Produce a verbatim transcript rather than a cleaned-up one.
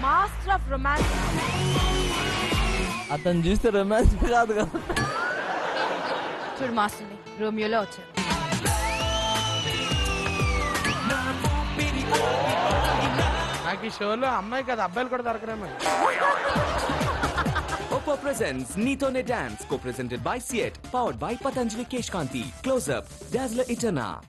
Master of romance. అతను చూస్తే romance కాదు కదా. చూడు మాస్టర్ని రోమియోలో వచ్చారు. నాకు ఈ షోలో అమ్మాయి కదా అబ్బాయిలు కూడా దొరకరేమో. Oppo presents Neetone Dance, co-presented by Siet, powered by Patanjali Kesh Kanti. Close up, Dazzler Eterna.